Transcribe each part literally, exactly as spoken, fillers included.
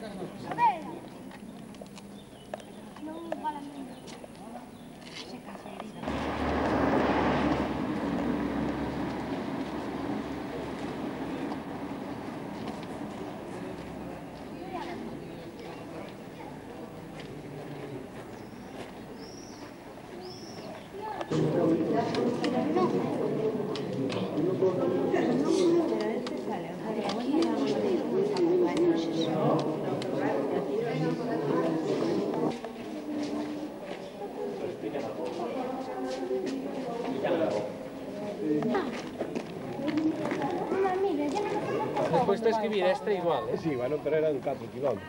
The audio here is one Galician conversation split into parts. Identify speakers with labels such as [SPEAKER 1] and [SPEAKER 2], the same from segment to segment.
[SPEAKER 1] Despois tens que vir esta igual, eh?
[SPEAKER 2] Sí, bueno, pero eran catro kilómetros.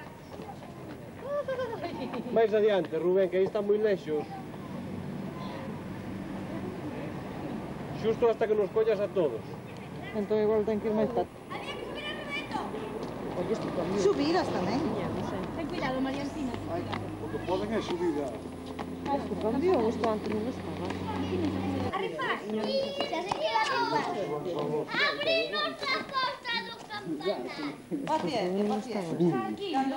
[SPEAKER 2] Mais adiante, Rubén, que aí está moi lexos. Xusto hasta que nos collas a todos.
[SPEAKER 3] Entón igual ten que ir máis para... Subir hasta tamén.
[SPEAKER 4] Ten cuidado, Mariancina.
[SPEAKER 2] O que poden é subir a...
[SPEAKER 3] Ah, isto cambiou, isto antes non estaba.
[SPEAKER 4] Arrifar, xa se queda arrifar. Abrimos a porta do campanario.
[SPEAKER 3] Paciencia, paciencia.
[SPEAKER 4] Tranquilo,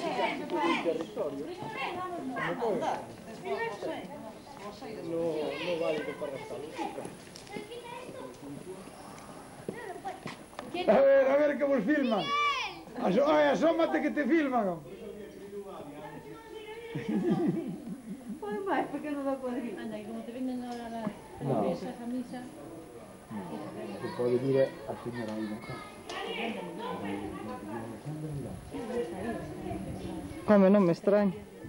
[SPEAKER 2] No, no vale que para arrastalo.
[SPEAKER 5] A ver, a ver que vos filman. Aso- Ai, asómate que te filman.
[SPEAKER 3] Pode máis, porque non dá cuadril.
[SPEAKER 4] Anda, e como te venden ahora a mesa, a misa...
[SPEAKER 5] Se pode vir a señora aí, non?
[SPEAKER 3] Home, non me extraño.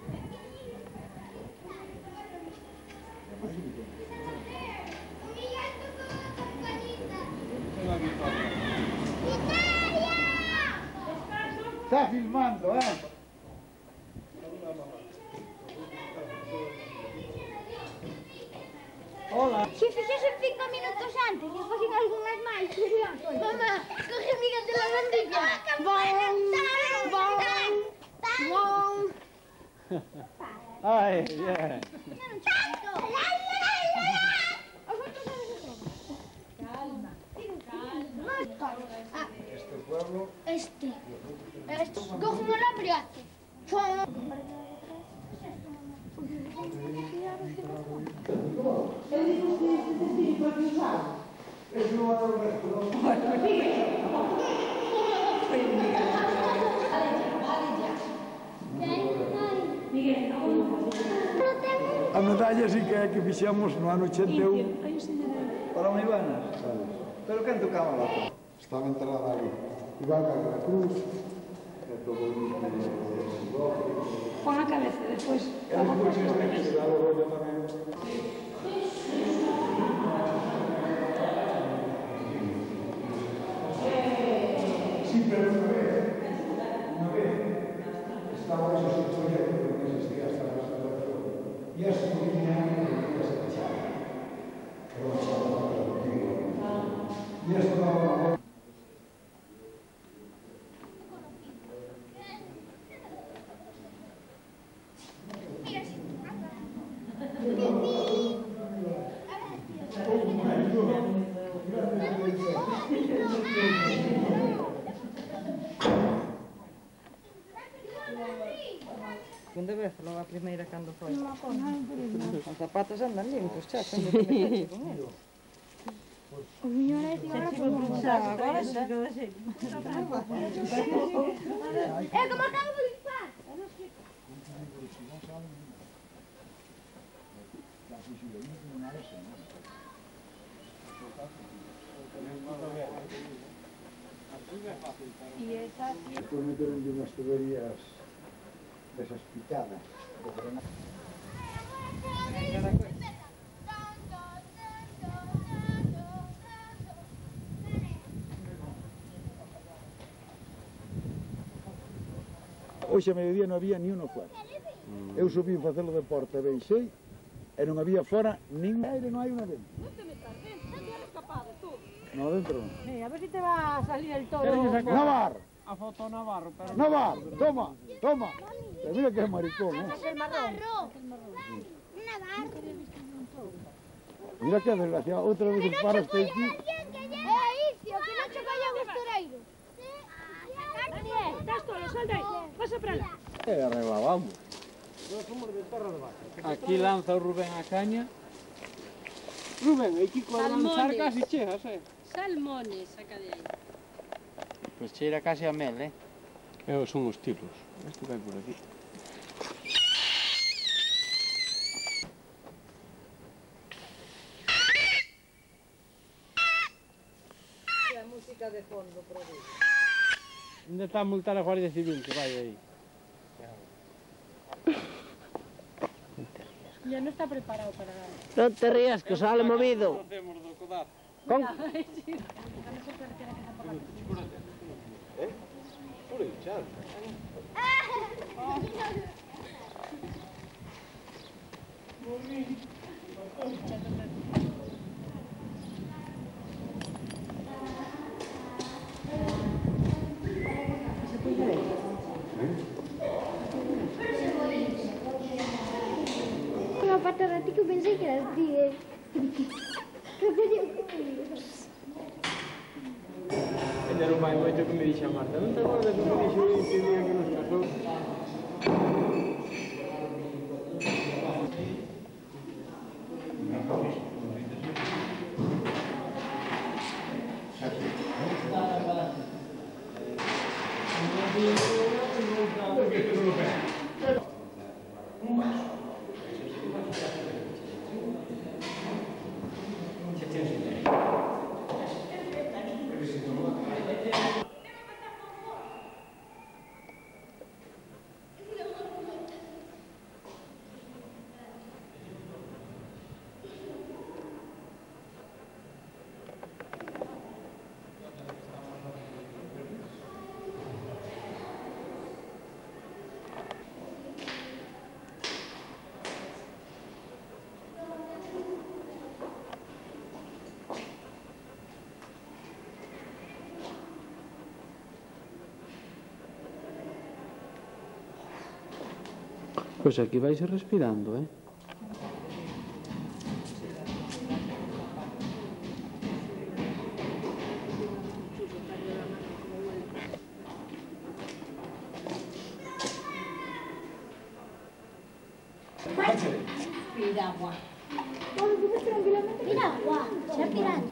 [SPEAKER 5] Está filmando, eh? Hola.
[SPEAKER 4] Si fixese cinco minutos antes, e facín algunhas máis. Mamá, coge migas de la bandilla. Bon, bon, bon.
[SPEAKER 5] Ai, yeah.
[SPEAKER 4] Calma, calma.
[SPEAKER 5] Este pueblo...
[SPEAKER 4] Este. Este. Coge un alambre hace.
[SPEAKER 5] A medalla sí que é que fixemos no ano ochenta e un para unha Ivana. Pero quen tocaba lá? Estaba enterrada ali. Ivana con a cruz, e todo o mismo.
[SPEAKER 4] Pon a cabeza, despois.
[SPEAKER 5] E despois este que se dá o rollo tamén. Sí, pero unha vez, unha vez, estaba eso sin proyecto, porque existía hasta la restauración, y a su línea que se echaba. Pero no estaba contigo. Y esto daba...
[SPEAKER 3] Onde vez, logo a primeira cando foi? Os zapatos andan limpos, xa, cando te meteche con eles.
[SPEAKER 4] O miño era ese agora como...
[SPEAKER 3] Agora xa queda así.
[SPEAKER 4] É como acabo de limpar.
[SPEAKER 5] E despois meteronlle unhas tuberías desas picadas. Hoxe a mediodía non había ni uno fora. Eu subí a facelo de porta, baixei, e non había fora nin aire, non hai unha dentro.
[SPEAKER 4] Non te metas dentro, xa te has escapado tú.
[SPEAKER 5] No, dentro non.
[SPEAKER 4] Eh, a ver si te va a salir el toro.
[SPEAKER 5] Navarro,
[SPEAKER 1] A foto Navarro, pero...
[SPEAKER 5] Navarro, toma, toma. Pero mira que é maricón, eh.
[SPEAKER 4] Es el marrón. Un navarro.
[SPEAKER 5] Mira que desgraciado, outra vez os paras que aquí.
[SPEAKER 4] É Icio, que non che vaya o costureiro. Daniel, estás todo, sal de aí. Vas a
[SPEAKER 6] pasa para lá.
[SPEAKER 2] E arriba vamos.
[SPEAKER 1] Aquí lanza o Rubén a caña.
[SPEAKER 2] Rubén, aquí con
[SPEAKER 6] Salmones.
[SPEAKER 2] lanzar casi chegas, eh?
[SPEAKER 6] Salmones, saca de aí.
[SPEAKER 1] Pois cheira case a mel, eh?
[SPEAKER 2] E son os tiros. Isto vai por aquí.
[SPEAKER 3] E a música de fondo, produce.
[SPEAKER 1] Ainda está a multar a Guardia Civil, que vai aí.
[SPEAKER 6] Ya no está preparado para nada.
[SPEAKER 7] Non te rías, que sale movido.
[SPEAKER 1] Conocemos do codazo.
[SPEAKER 7] Con...
[SPEAKER 4] Una parte da ti che pensai che era di...
[SPEAKER 2] Ainda non vai moito que me dixe a Marta. Non te acordas que me dixe o ese día que nos casou?
[SPEAKER 1] Pois aquí vais respirando, eh?
[SPEAKER 6] Mira agua.
[SPEAKER 4] Mira, guau, c'è pirata.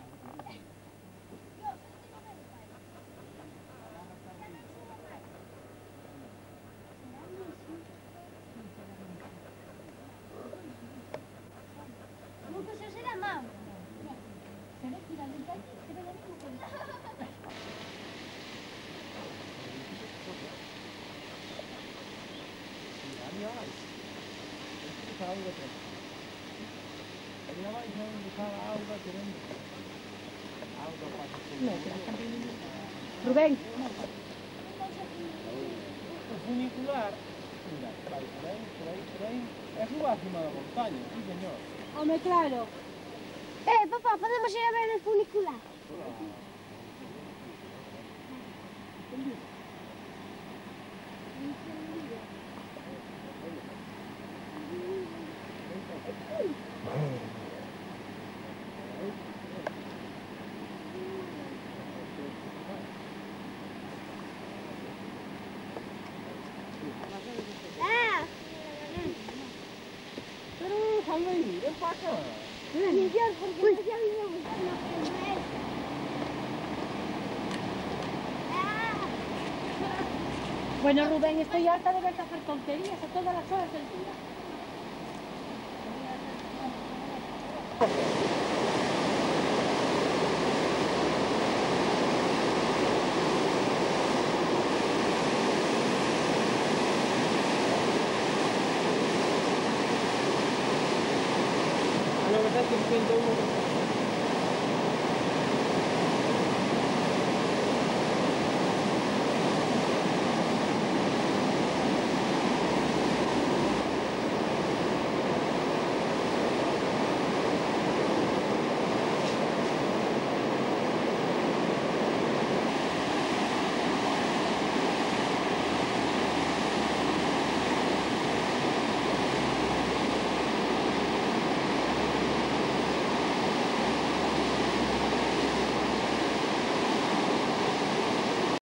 [SPEAKER 4] Nunca se será mal. Se ve finalmente, se ve
[SPEAKER 6] Rubén.
[SPEAKER 1] O funicular, mira, vai por aí, por aí, por aí, é suba acima da montaña, sí, señor.
[SPEAKER 6] Home, claro.
[SPEAKER 4] Eh, papá, podemos ir a ver el funicular. Ah,
[SPEAKER 1] Pero déjalo aí, ven para acá.
[SPEAKER 4] mi Dios, porque ya vimos los primeros. Ah.
[SPEAKER 6] Bueno, Rubén, estoy harta de verte hacer tonterías a todas las horas del día.
[SPEAKER 2] A novecientos cincuenta y uno